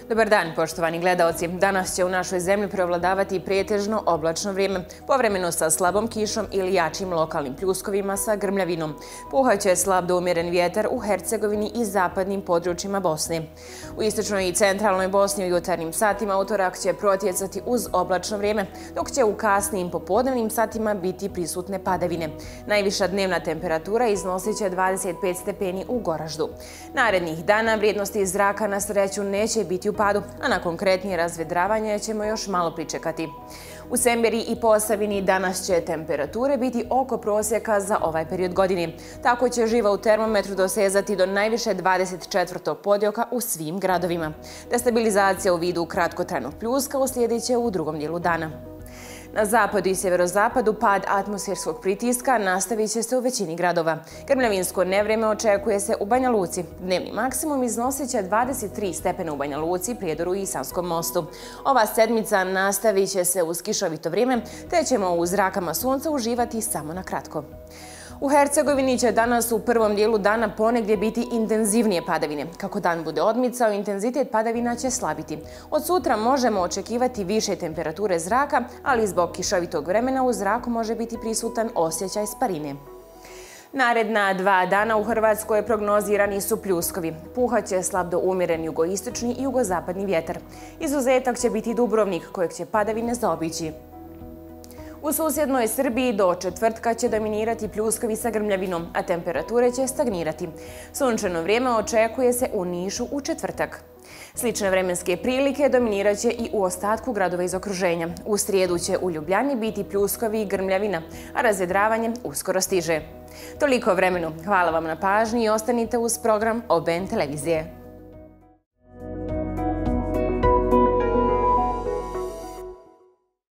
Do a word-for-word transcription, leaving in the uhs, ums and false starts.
Dobar dan, poštovani gledaoci. Danas će u našoj zemlji preovladavati pretežno oblačno vrijeme, povremeno sa slabom kišom ili jačim lokalnim pljuskovima sa grmljavinom. Puhaće slab do umjeren vjetar u Hercegovini i zapadnim područjima Bosne. U istočnoj i centralnoj Bosni u jutarnjim satima utorak će protjecati uz oblačno vrijeme, dok će u kasnijim popodnevnim satima biti prisutne padavine. Najviša dnevna temperatura iznosit će dvadeset pet stepeni u Goraždu. Narednih dana vrijednosti zraka na sreću neće biti u padu, a na konkretnije razvedravanje ćemo još malo pričekati. U Semberiji i Posavini danas će temperature biti oko prosjeka za ovaj period godine. Tako će živa u termometru dosezati do najviše dvadeset četvrtog podjoka u svim gradovima. Destabilizacija u vidu kratkotrajnog pljuska uslijedit će u drugom dijelu dana. Na zapadu i sjeverozapadu pad atmosferskog pritiska nastavit će se u većini gradova. Grmljavinsko nevrijeme očekuje se u Banja Luci. Dnevni maksimum iznosit će dvadeset tri stepena u Banja Luci, Prijedoru i Savskom mostu. Ova sedmica nastavit će se uz kišovito vrijeme, te ćemo u zrakama sunca uživati samo na kratko. U Hercegovini će danas u prvom dijelu dana ponegdje biti intenzivnije padavine. Kako dan bude odmicao, intenzitet padavina će slabiti. Od sutra možemo očekivati više temperature zraka, ali zbog kišovitog vremena u zraku može biti prisutan osjećaj sparine. Naredna dva dana u Hrvatskoj prognozirani su pljuskovi. Puhaće slab do umjeren jugoistočni i jugozapadni vjetar. Izuzetak će biti Dubrovnik, kojeg će padavine zaobići. U susjednoj Srbiji do četvrtka će dominirati pljuskovi sa grmljavinom, a temperature će stagnirati. Sunčano vrijeme očekuje se u Nišu u četvrtak. Slične vremenske prilike dominirat će i u ostatku gradova iz okruženja. U srijedu će u Ljubljani biti pljuskovi i grmljavina, a razvedravanje uskoro stiže. Toliko o vremenu. Hvala vam na pažnji i ostanite uz program O B N televizije.